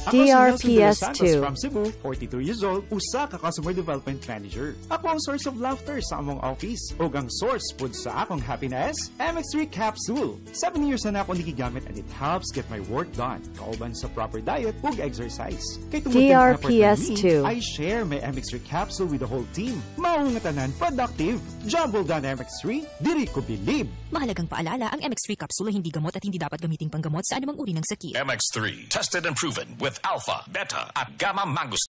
DRPS from Cebu, 42 years old, usa ka customer development manager. Ako ang source of laughter sa among office ug ang source pud sa akong happiness, MX3 Capsule. 7 years na ako nigigamit and it helps get my work done. Kauban sa proper diet ug exercise. Kay tungod kay effort na me, I share my MX3 Capsule with the whole team. Mao nga tanan productive. Job well done, MX3. Diri ko believe. Mahalagang paalala, ang MX3 Capsule hindi gamot at hindi dapat gamiting panggamot sa anumang uri ng sakit. MX3, tested and proven with alpha, beta, at gamma mangosteen.